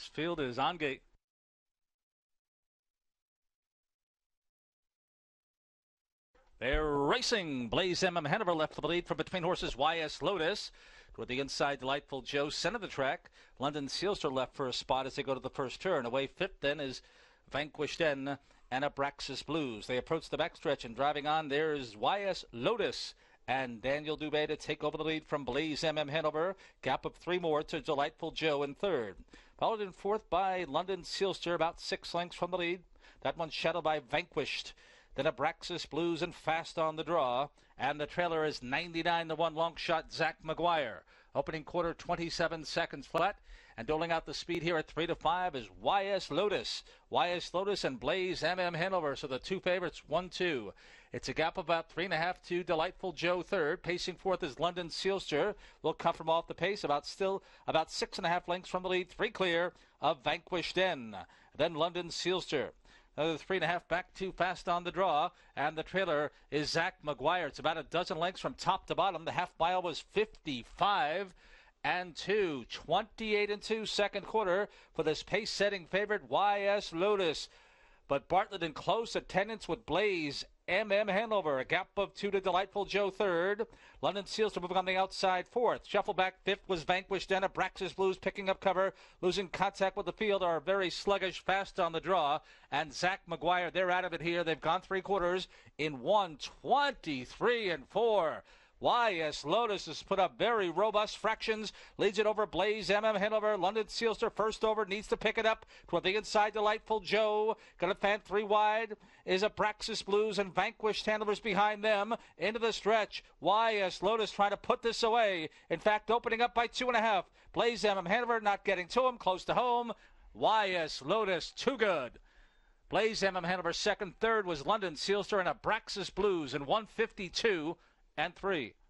This field is on gate. They're racing. Blaze MM Hanover left for the lead from between horses YS Lotus. Toward the inside, Delightful Joe center the track. London Sealster left for a spot as they go to the first turn. Away fifth then is Vanquished N and Abraxas Blues. They approach the backstretch and driving on. There's YS Lotus and Daniel Dubé to take over the lead from Blaze MM Hanover. Gap of 3 more to Delightful Joe in third. Followed in fourth by London Sealster, about 6 lengths from the lead. That one's shadowed by Vanquished. Then Abraxas Blues and Fast on the Draw. And the trailer is 99-1 long shot Zach McGuire. Opening quarter 27 seconds flat. And doling out the speed here at 3-5 is YS Lotus. YS Lotus and Blaze MM Hanover. So the two favorites, 1-2. It's a gap of about 3.5 to Delightful Joe third. Pacing fourth is London Sealster. Will come from off the pace, about 6.5 lengths from the lead. 3 clear of Vanquished N. Then London Sealster. Another 3.5 back to Fast on the Draw. And the trailer is Zach McGuire. It's about a dozen lengths from top to bottom. The half mile was 55 and 2. 28 and 2 second quarter for this pace-setting favorite YS Lotus. But Bartlett in close attendance with Blaze MM Hanover. A gap of 2 to Delightful Joe third. London Sealster moving on the outside fourth. Shuffle back fifth was Vanquished and Abraxas Blues picking up cover. Losing contact with the field are very sluggish Fast on the Draw. And Zach McGuire, they're out of it here. They've gone 3 quarters in 1:23 and 4. YS Lotus has put up very robust fractions. Leads it over Blaze MM Hanover. London Sealster first over. Needs to pick it up. Toward the inside, Delightful Joe. Gonna fan 3 wide. Is Abraxas Blues and Vanquished Handlers behind them. Into the stretch. YS Lotus trying to put this away. In fact, opening up by 2.5. Blaze MM Hanover not getting to him. Close to home. YS Lotus too good. Blaze MM Hanover second. Third was London Sealster and Abraxas Blues in 1:52 and 3.